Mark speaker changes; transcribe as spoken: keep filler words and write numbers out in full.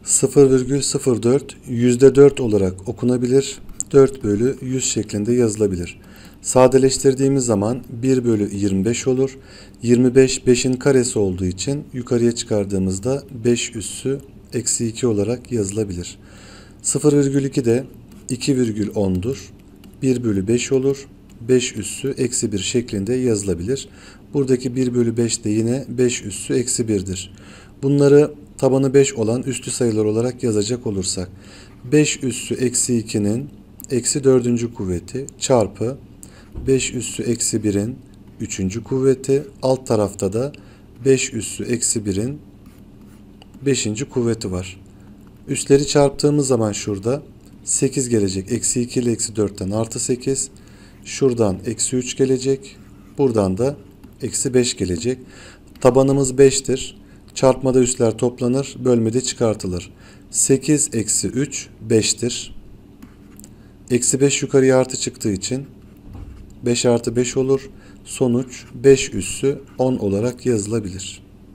Speaker 1: sıfır virgül sıfır dört yüzde dört olarak okunabilir. dört bölü yüz şeklinde yazılabilir. Sadeleştirdiğimiz zaman bir bölü yirmi beş olur. yirmi beş beşin karesi olduğu için yukarıya çıkardığımızda beş üssü eksi iki olarak yazılabilir. sıfır virgül iki de iki virgül on'dur. bir bölü beş olur. beş üssü eksi bir şeklinde yazılabilir. Buradaki bir bölü beş de yine beş üssü eksi bir'dir. Bunları tabanı beş olan üstü sayılar olarak yazacak olursak beş üssü eksi iki'nin eksi dördüncü kuvveti çarpı beş üssü eksi bir'in üçüncü kuvveti, alt tarafta da beş üssü eksi bir'in beşinci kuvveti var. Üstleri çarptığımız zaman şurada sekiz gelecek. Eksi iki ile eksi dört'ten artı sekiz. Şuradan eksi üç gelecek. Buradan da eksi beş gelecek. Tabanımız beş'tir. Çarpmada üstler toplanır. Bölmede çıkartılır. sekiz eksi üç beş'tir. Eksi beş yukarıya artı çıktığı için beş artı beş olur. Sonuç beş üssü on olarak yazılabilir.